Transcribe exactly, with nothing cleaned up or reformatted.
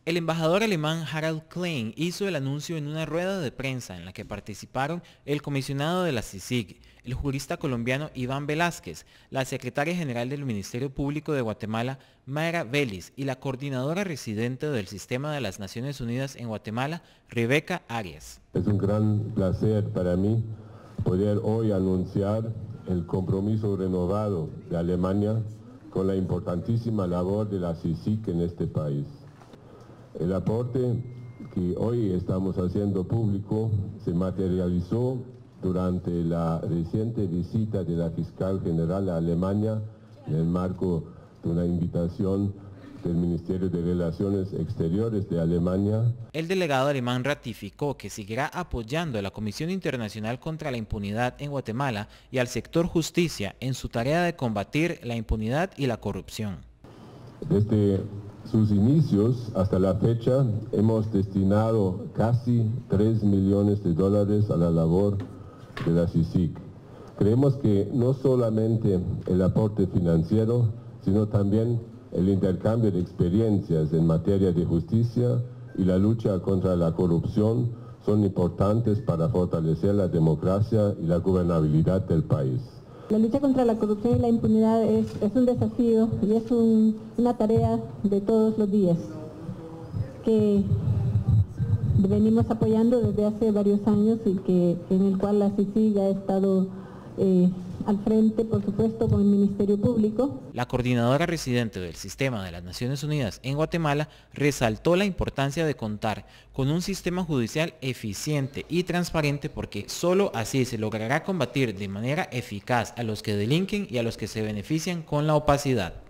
El embajador alemán Harald Klein hizo el anuncio en una rueda de prensa en la que participaron el comisionado de la C I C I G, el jurista colombiano Iván Velázquez, la secretaria general del Ministerio Público de Guatemala, Mayra Vélez, y la coordinadora residente del Sistema de las Naciones Unidas en Guatemala, Rebeca Arias. Es un gran placer para mí poder hoy anunciar el compromiso renovado de Alemania con la importantísima labor de la C I C I G en este país. El aporte que hoy estamos haciendo público se materializó durante la reciente visita de la fiscal general a Alemania en el marco de una invitación del Ministerio de Relaciones Exteriores de Alemania. El delegado alemán ratificó que seguirá apoyando a la Comisión Internacional contra la Impunidad en Guatemala y al sector justicia en su tarea de combatir la impunidad y la corrupción. Desde sus inicios hasta la fecha hemos destinado casi tres millones de dólares a la labor de la C I C I G. Creemos que no solamente el aporte financiero, sino también el intercambio de experiencias en materia de justicia y la lucha contra la corrupción son importantes para fortalecer la democracia y la gobernabilidad del país. La lucha contra la corrupción y la impunidad es, es un desafío y es un, una tarea de todos los días que venimos apoyando desde hace varios años y que en el cual la C I C I G ha estado eh, al frente, por supuesto, con el Ministerio Público. La coordinadora residente del Sistema de las Naciones Unidas en Guatemala resaltó la importancia de contar con un sistema judicial eficiente y transparente porque solo así se logrará combatir de manera eficaz a los que delinquen y a los que se benefician con la opacidad.